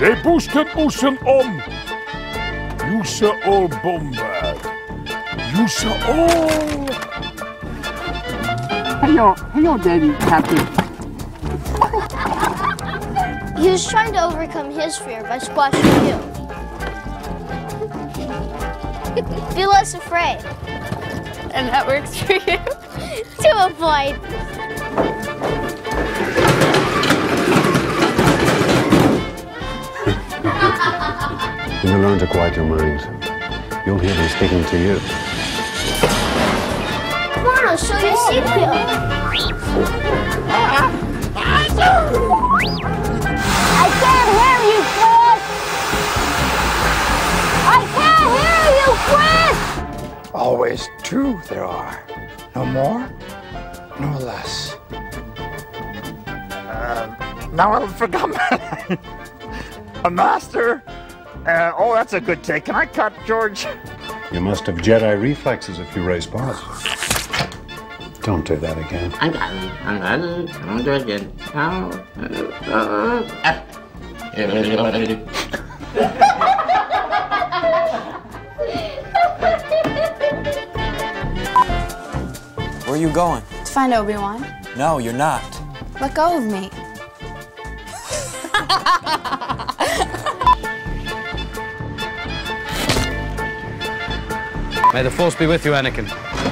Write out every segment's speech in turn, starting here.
De boesten moesten om. Jusse ol bomber. Jusse ol. Hey, Daddy, Captain. He was trying to overcome his fear by squashing you. Be less afraid. And that works for you? To a point. When you learn to quiet your mind, you'll hear them speaking to you. Come on, I'll show you seatbelt. I can't hear you, Chris! I can't hear you, Chris! Always two there are. No more, no less. Now I forgot my line. A master. Oh, that's a good take. Can I cut, George? You must have Jedi reflexes if you raise paws. Don't do that again. I don't do it again. Where are you going? To find Obi-Wan. No, you're not. Let go of me. May the Force be with you, Anakin.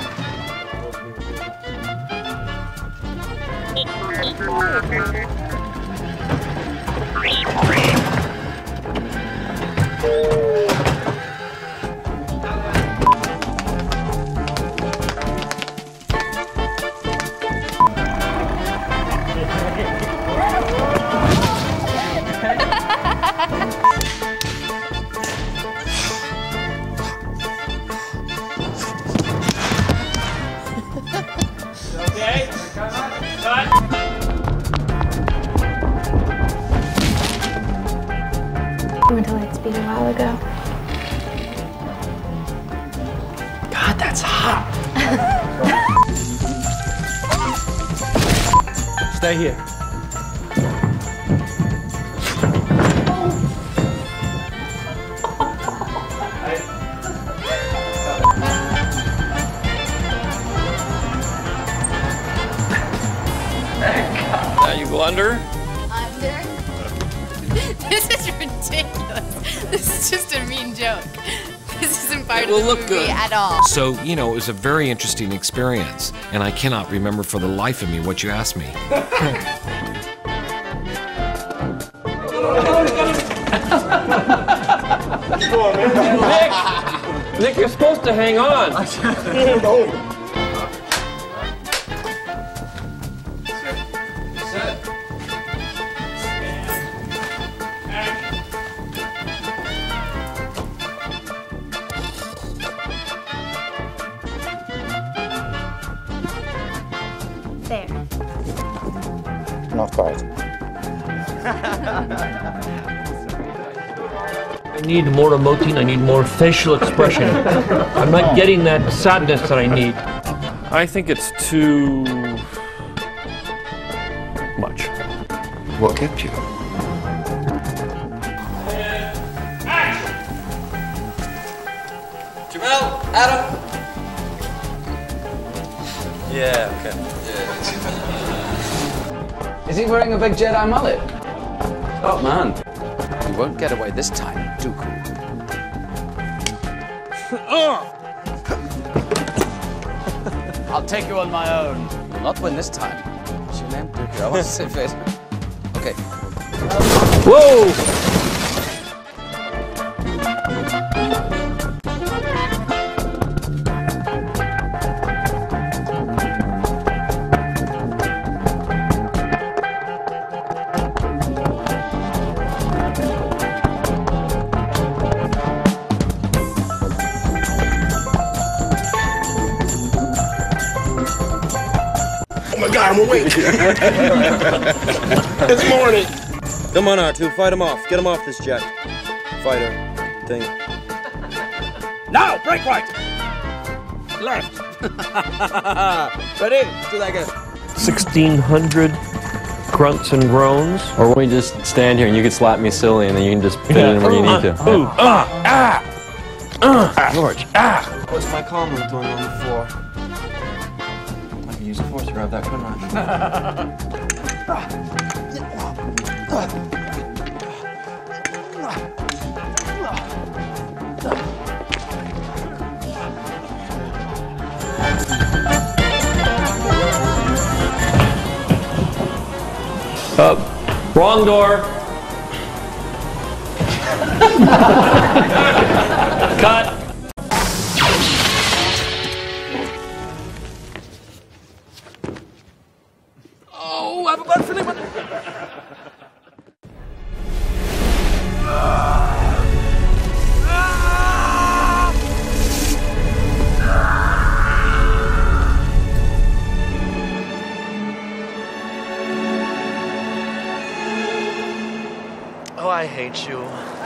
I went to Lightspeed a while ago. God, that's hot. Stay here. Now you go under. Under? This is ridiculous. This is just a mean joke. This isn't part of the movie at all. So, you know, it was a very interesting experience, and I cannot remember for the life of me what you asked me. Nick, you're supposed to hang on. There. Not quite. I need more emoting, I need more facial expression. I'm not getting that sadness that I need. I think it's too much. What kept you? Jamel, Adam. Yeah, okay. Yeah. Is he wearing a big Jedi mullet? Oh, man. You won't get away this time, Dooku. I'll take you on my own. You'll not win this time. What's your name, Dooku? I want to say face. Okay. Whoa! Oh my God, I'm awake. It's morning. Come on, R2, fight him off. Get him off this jet. Fighter thing. Now, break right. Left. Ready? Do that again. 1600 grunts and groans. Or we just stand here and you can slap me silly and then you can just fit it in where you need to. George, What's my comment doing on the floor? I could use a force to grab that, couldn't Wrong door. Cut. Oh, I have a bad feeling. Oh, I hate you.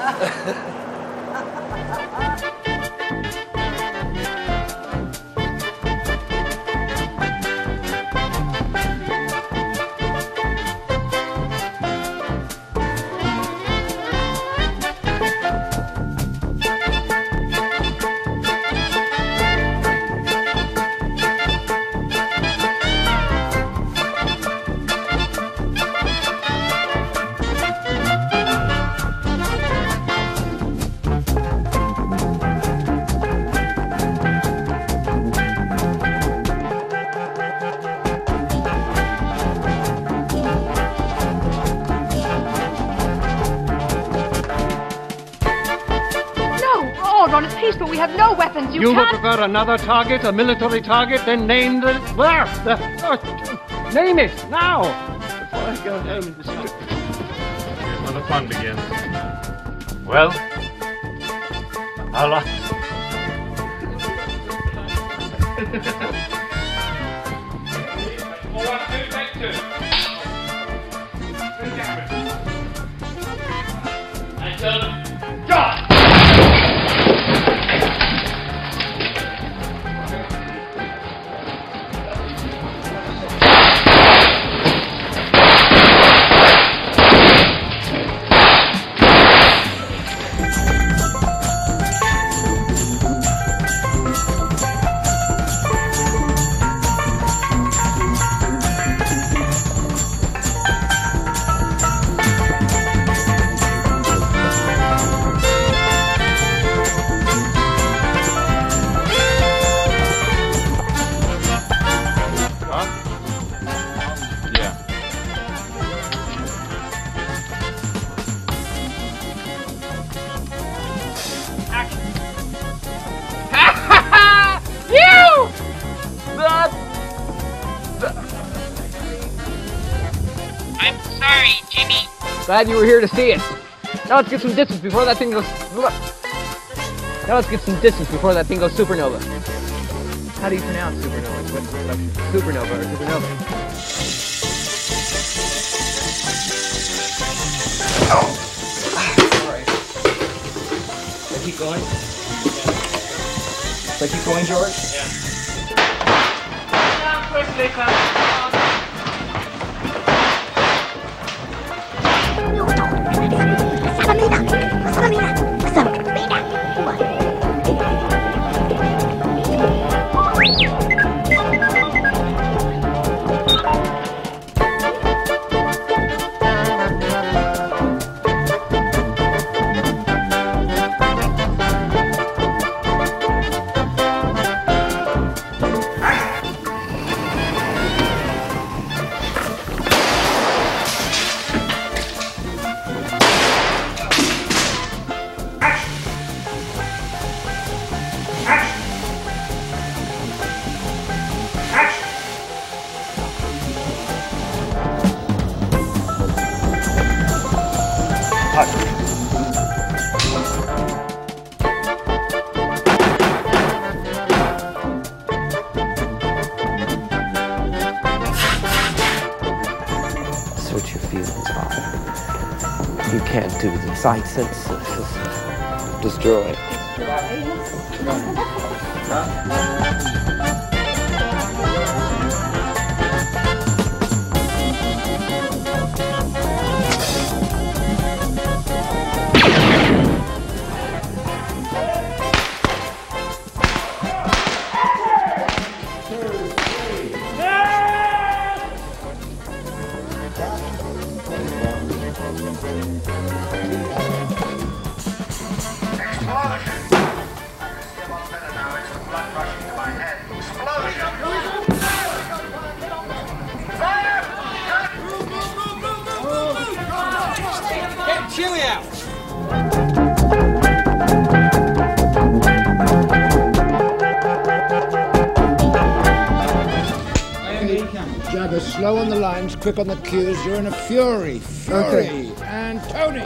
But we have no weapons. You would can't... prefer another target, a military target, then name the... name it, now! Before I go home and discuss. Here's where the fun begins. Well, Allah. I'm sorry, Jimmy. Glad you were here to see it. Now let's get some distance before that thing goes... Now let's get some distance before that thing goes supernova. How do you pronounce supernova? Supernova or supernova? Alright. Should I keep going? Should I keep going, George? Yeah. Down quickly, come. What your feelings are. You can't do the sight senses. Destroy it. Get Chewie out! Jabba, slow on the lines, quick on the cues. You're in a fury. Okay. And Tony.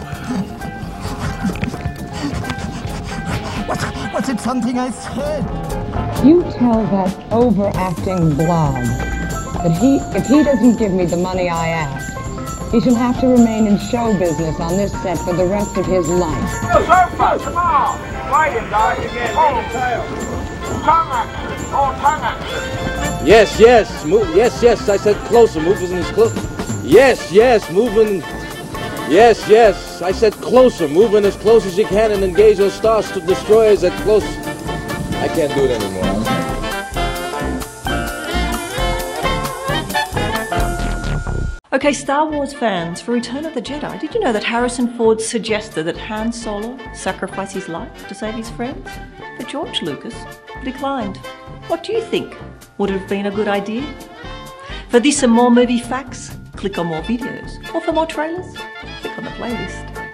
Was it something I said? You tell that overacting blob that if he doesn't give me the money I ask, he shall have to remain in show business on this set for the rest of his life. Come on! Fight him, guys! Tongue action! Tongue action! Yes, yes, move. Yes, yes. I said closer. Moving as close. Yes, yes, moving. Yes, yes. I said closer. Moving as close as you can and engage those stars to destroyers at close. I can't do it anymore. Okay, Star Wars fans, for Return of the Jedi, did you know that Harrison Ford suggested that Han Solo sacrifice his life to save his friends? But George Lucas declined. What do you think? Would it have been a good idea? For this and more movie facts, click on more videos. Or for more trailers, click on the playlist.